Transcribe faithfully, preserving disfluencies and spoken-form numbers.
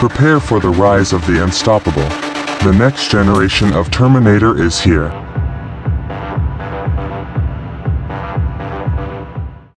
Prepare for the rise of the unstoppable. The next generation of Terminator is here.